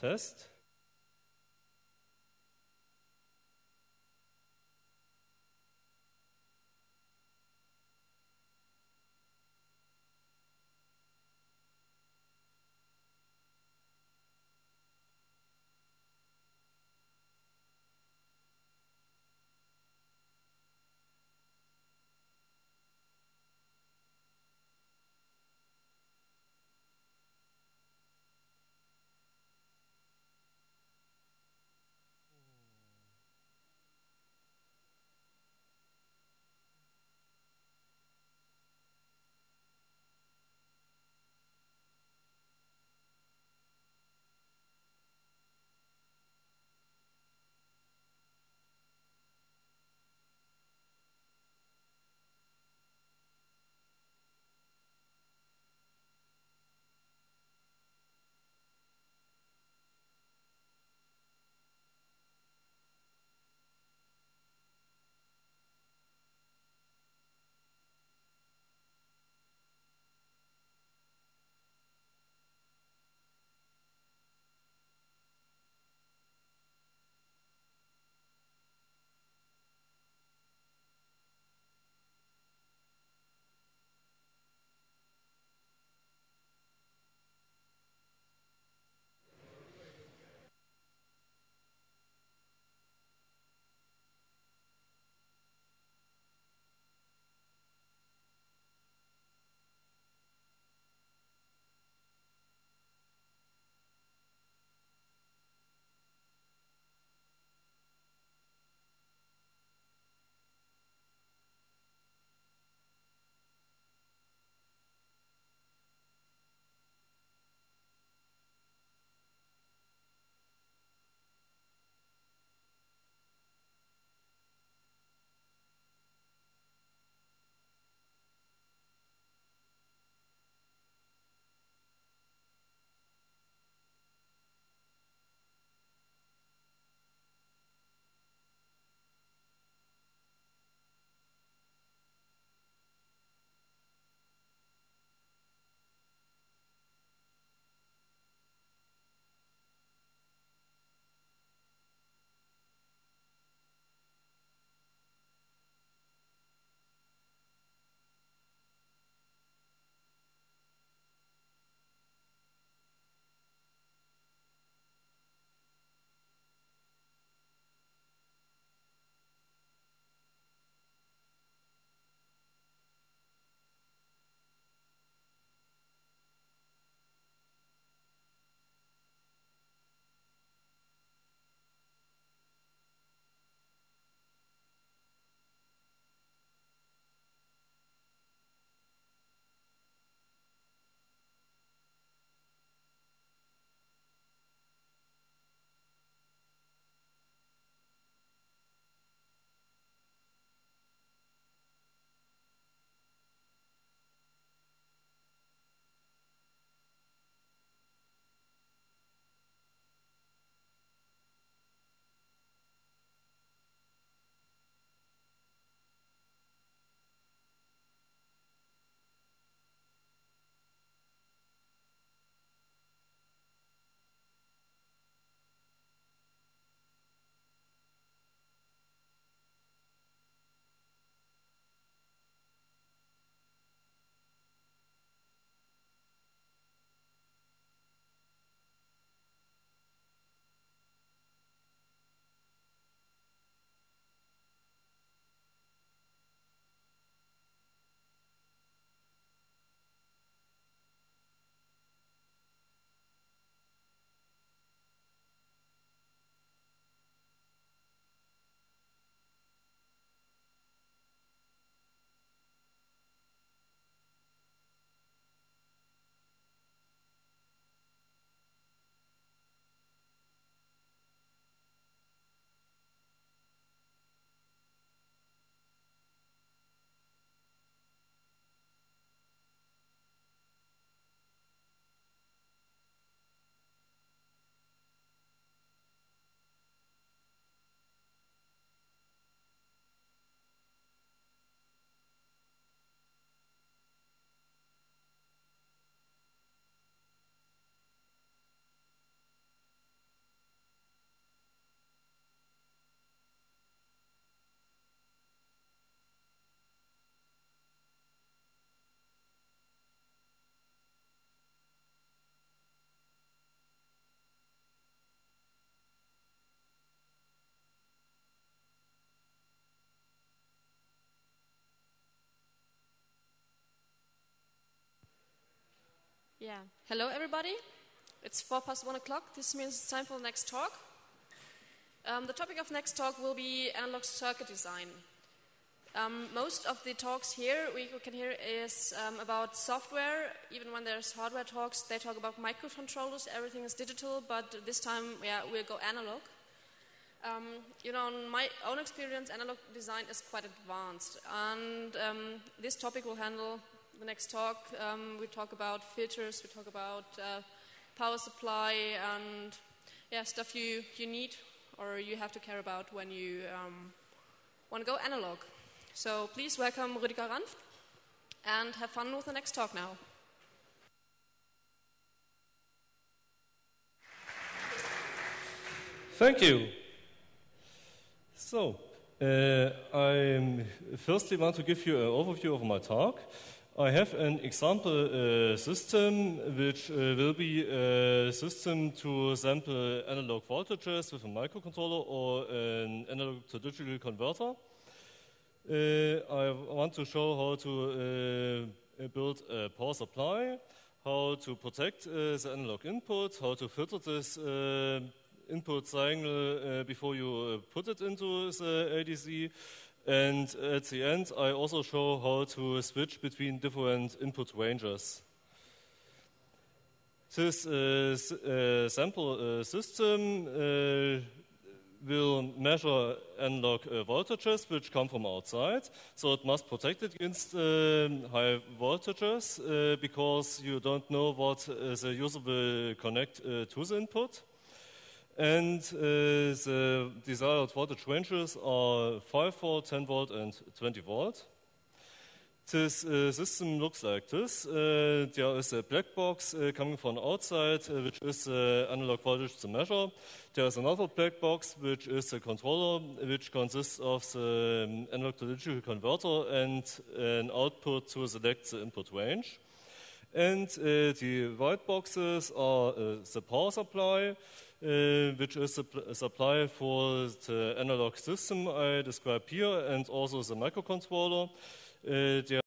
Test. Yeah. Hello, everybody. It's 1:04. This means it's time for the next talk. The topic of next talk will be analog circuit design. Most of the talks here we can hear is about software. Even when there's hardware talks, they talk about microcontrollers. Everything is digital, but this time, we'll go analog. In my own experience, analog design is quite advanced, and this topic will handle the next talk. We talk about filters, we talk about power supply, and stuff you need or you have to care about when you want to go analog. So please welcome Rüdiger Ranft and have fun with the next talk now. Thank you. So, I firstly want to give you an overview of my talk. I have an example system which will be a system to sample analog voltages with a microcontroller or an analog to digital converter. I want to show how to build a power supply, how to protect the analog input, how to filter this input signal before you put it into the ADC, and at the end I also show how to switch between different input ranges. This sample system will measure analog voltages which come from outside, so it must protect against high voltages because you don't know what the user will connect to the input. And the desired voltage ranges are 5 volt, 10 volt, and 20 volt. This system looks like this. There is a black box coming from outside, which is the analog voltage to measure. There is another black box, which is a controller, which consists of the analog to digital converter and an output to select the input range. And the white boxes are the power supply, which is a supply for the analog system I describe here, and also the microcontroller. There